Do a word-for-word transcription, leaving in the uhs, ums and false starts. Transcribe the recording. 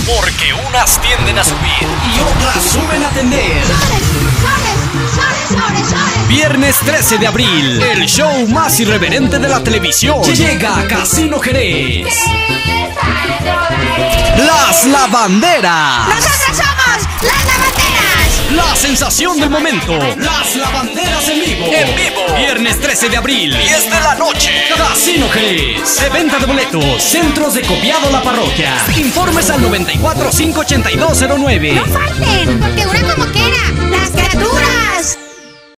Porque unas tienden a subir y otras suben a tender. Viernes trece de abril, el show más irreverente de la televisión llega a Casino Jerez. Las Lavanderas. Nosotros somos las Lavanderas. La sensación del momento. Las Lavanderas en vivo. En vivo. Viernes trece de abril, diez de la noche. Casino Jerez. De venta de boletos. Centros de Copiado La Parroquia. Informes al noventa y cuatro, cinco ochenta y dos cero nueve. No falten, porque una como quiera.